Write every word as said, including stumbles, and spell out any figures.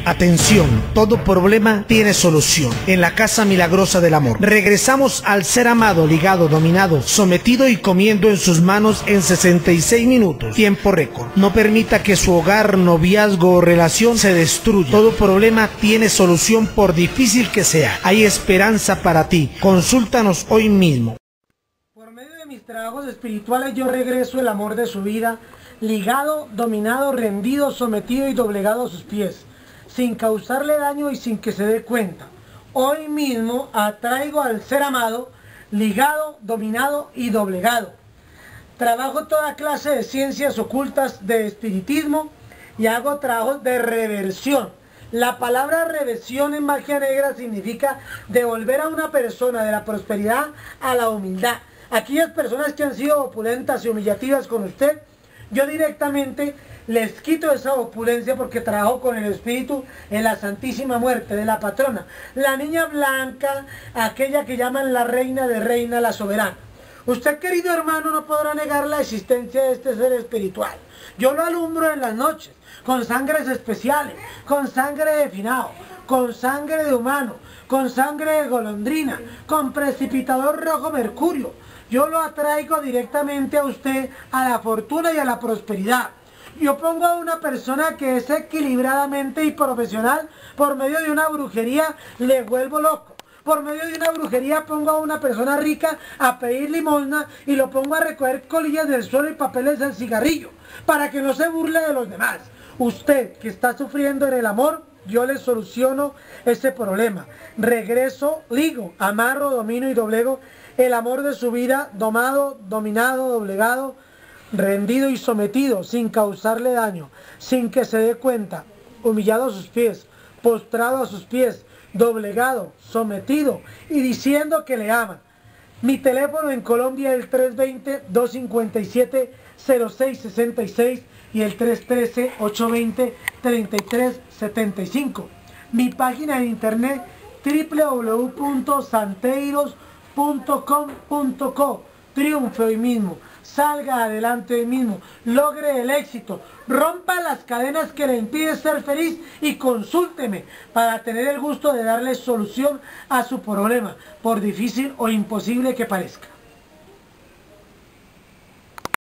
Atención, todo problema tiene solución. En la Casa Milagrosa del Amor. Regresamos al ser amado, ligado, dominado, sometido y comiendo en sus manos en sesenta y seis minutos. Tiempo récord. No permita que su hogar, noviazgo o relación se destruya. Todo problema tiene solución por difícil que sea. Hay esperanza para ti. Consúltanos hoy mismo. Por medio de mis trabajos espirituales yo regreso el amor de su vida, ligado, dominado, rendido, sometido y doblegado a sus pies, sin causarle daño y sin que se dé cuenta. Hoy mismo atraigo al ser amado, ligado, dominado y doblegado. Trabajo toda clase de ciencias ocultas de espiritismo y hago trabajos de reversión. La palabra reversión en magia negra significa devolver a una persona de la prosperidad a la humildad. Aquellas personas que han sido opulentas y humillativas con usted, yo directamente les quito esa opulencia porque trabajo con el espíritu en la Santísima Muerte de la patrona, la niña blanca, aquella que llaman la reina de reina, la soberana. Usted, querido hermano, no podrá negar la existencia de este ser espiritual. Yo lo alumbro en las noches, con sangres especiales, con sangre de finado, con sangre de humano, con sangre de golondrina, con precipitador rojo mercurio. Yo lo atraigo directamente a usted, a la fortuna y a la prosperidad. Yo pongo a una persona que es equilibradamente y profesional, por medio de una brujería le vuelvo loco. Por medio de una brujería pongo a una persona rica a pedir limosna y lo pongo a recoger colillas del suelo y papeles del cigarrillo, para que no se burle de los demás. Usted que está sufriendo en el amor, yo le soluciono ese problema. Regreso, ligo, amarro, domino y doblego el amor de su vida, domado, dominado, doblegado, rendido y sometido, sin causarle daño, sin que se dé cuenta, humillado a sus pies, postrado a sus pies, doblegado, sometido y diciendo que le aman. Mi teléfono en Colombia es el tres dos cero, dos cinco siete, cero seis seis seis y el tres uno tres, ocho dos cero, tres tres siete cinco. Mi página en internet w w w punto santeiros punto com punto co. Triunfe hoy mismo, salga adelante hoy mismo, logre el éxito, rompa las cadenas que le impiden ser feliz y consúlteme para tener el gusto de darle solución a su problema, por difícil o imposible que parezca.